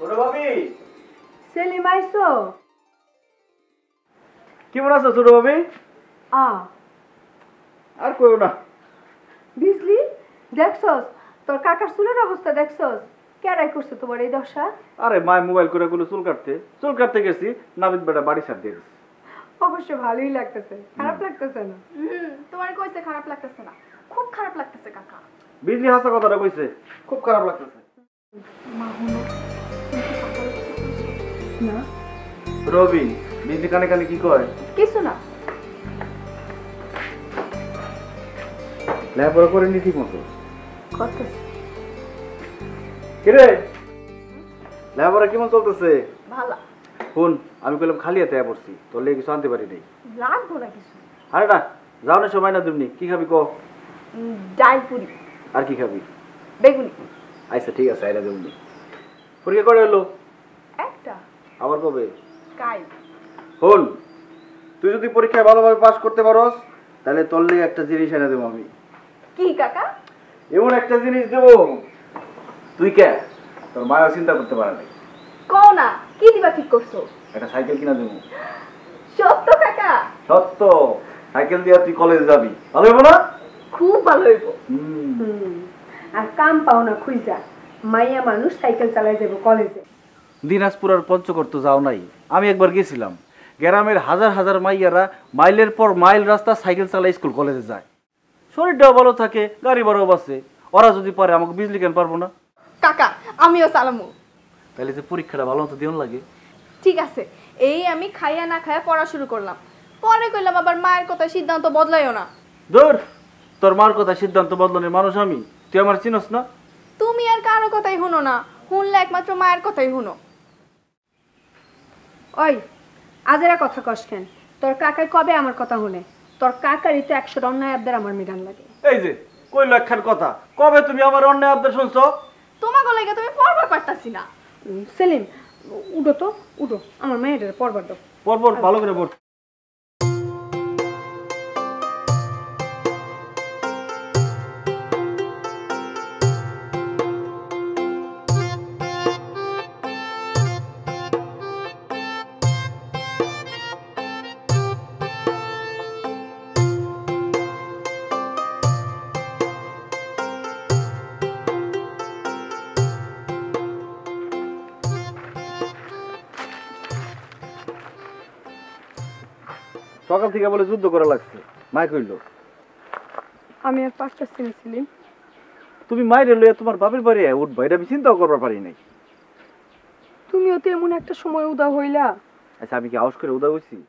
ছোট ভাবি সেলিম আইছো? কেমন আছো ছোট ভাবি? আর কইও না। বিজলি দেখছস তোর কাকার চুলের অবস্থা দেখছস? কেডাই করছে তোমার এই দশা? আরে মায় মোবাইল করে গুলো চুল কাটতে গেছি, নাবিদ বেটা বাড়ি ছাড় দিয়ে গেছে। অবশ্য ভালোই লাগতেছে, খারাপ লাগতেছে না। তোমার কইছে খারাপ লাগতেছে না, খুব খারাপ লাগতেছে কাকা। বিজলি হাসা কথাটা কইছে, খুব খারাপ লাগতেছে। না রবি বিজলি কানে কানে কি কয়? কিছু না। লেখাপড়া করে নি ঠিক মতো? করতেছে। কিরে লেখাপড়া কেমন চলতেছে? ভালো। শুন, আমি কইলাম খালি হাতে পড়ছি, তোর লেগে কিছু আনতে পারি নাই। লাগবো না কিছু। আরে না, যাও না সময় না তুমি। কি খাবি ক? ডাল পুরি। আর কি খাবি? বেগুনি। আচ্ছা ঠিক আছে, আইরা দেবনি। পরীক্ষা করে হলো? একটা। আবার কবে? কাই। শুন, তুই যদি পরীক্ষায় ভালোভাবে পাস করতে পারস তাহলে তোর লেগে একটা জিনিস এনে দেবো আমি। কি কাকা? এমন একটা জিনিস দেবো তুই কে তোর মায়া চিন্তা করতে পারে নাই। কও না, কি দিবা ঠিক করছো? একটা সাইকেল কিনা দেবো। সত্য কাকা? সত্য। সাইকেল দিয়ে তুই কলেজে যাবি, ভালো হইব না? খুব ভালো হইব। আর কাম পাও না খুইজা, মাইয়া মানুষ সাইকেল চালাই যাবো কলেজে। দিনাজপুর আর পঞ্চগড় তো যাও নাই, আমি একবার গেছিলাম। গ্রামের হাজার হাজার মাইয়ারা মাইলের পর মাইল রাস্তা সাইকেল চালাই স্কুল কলেজে যায়। শরীরটাও ভালো থাকে, গাড়ি ভাড়াও বাঁচে। ওরা যদি পারে আমাকে বিজলি কেন পারবো না? কাকা আমিও চালামু। তাহলে যে পরীক্ষাটা ভালো মতো দিন লাগে। ঠিক আছে, এই আমি খাইয়া না খাইয়া পড়া শুরু করলাম, পরে কইলাম আবার মায়ের কথা সিদ্ধান্ত বদলাইও না। ধর, তোর মার কথা সিদ্ধান্ত বদলানোর মানুষ আমি, তুই আমার চিনস না? তুমি আর কারো কথাই শুনো না, শুনলে একমাত্র মায়ের কথাই শুনো। ওই আজেরা কথা কস কেন? তোর কাকাই কবে আমার কথা শুনে? তোর কাকারই তো 100 অন্যায় আবদার আমার মিটান লাগে। এই যে কইলো একখান কথা, কবে তুমি আমার অন্যায় আবদার শুনছো? তোমাকে লাগে তুমি পড়বার পারতাছি না। সেলিম উঠো তো, উঠো, আমার মেয়েটার পরবার দাও। পর ভালো করে পড়। সকাল থেকে বলে যুদ্ধ করা লাগছে, মাই কইলো। আমি আর পারতেছি না সেলিম। তুমি মাইরে লইয়া তোমার বাপের বাড়ি উঠবা, এটা আমি চিন্তাও করবার পারি নাই। তুমিও তো এমন একটা সময় উদা হইলা। আচ্ছা আমি কি আউস করে উদা হইছি?